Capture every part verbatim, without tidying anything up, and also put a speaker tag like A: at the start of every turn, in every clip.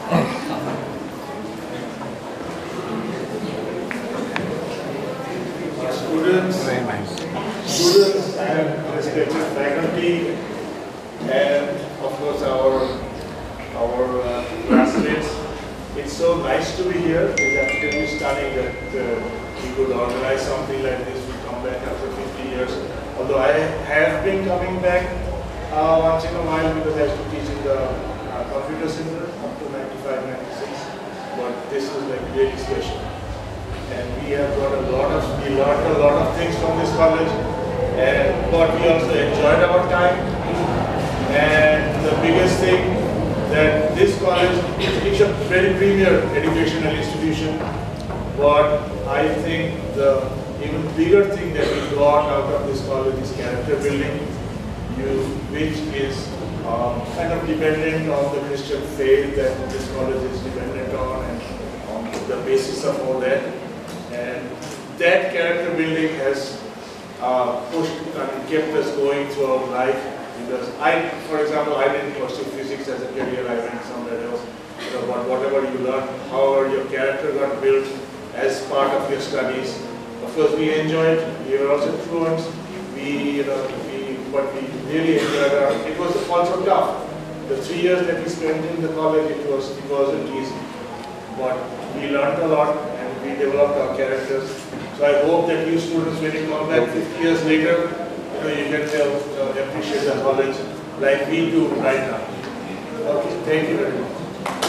A: Students,
B: Very nice.
A: students and respected faculty, and of course our our uh, classmates. It's so nice to be here. It's absolutely stunning that uh, we could organize something like this. We come back after fifty years. Although I have been coming back uh, once in a while because I used to teach in the uh, computer center up to ninety-five, ninety-six. But this is like really special. And we have got a lot of, we learned a lot of things from this college, and but we also enjoyed our time. And the biggest thing that this college is a very premier educational institution, but I think the even bigger thing that we got out of this college is character building, you, which is um, kind of dependent on the Christian faith that this college is dependent on, and on the basis of all that. And that character building has uh, pushed and kept us going throughout life. Because I, for example, I didn't pursue physics as a career, I went somewhere else. So, but whatever you learn, however your character got built as part of your studies. Of course, we enjoyed, we were also truants, we, you know, we, but we really enjoyed our, it was also tough. The three years that we spent in the college, it, was, it wasn't easy. But we learned a lot and we developed our characters. So I hope that you students, when you come back fifty years later, you know, you can tell, uh, appreciate the college like we do right now. Okay, thank you very much.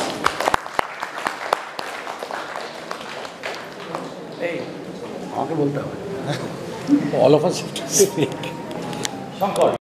B: Hey, आगे बोलता हूँ. All of us have to speak.